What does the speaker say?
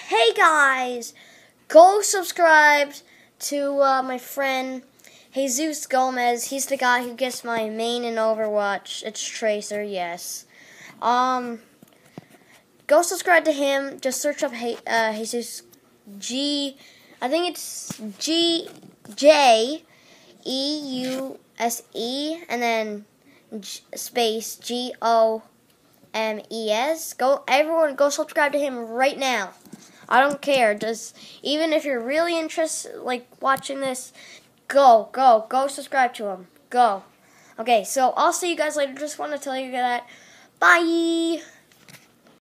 Hey guys, go subscribe to my friend Jesus Gomez. He's the guy who gets my main in Overwatch. It's Tracer, yes. Go subscribe to him. Just search up Jesus I think it's GJEUSE and then space GOMES. Everyone go subscribe to him right now. I don't care. Just even if you're really interested, like watching this, go subscribe to him. Go. Okay, so I'll see you guys later. Just want to tell you that. Bye.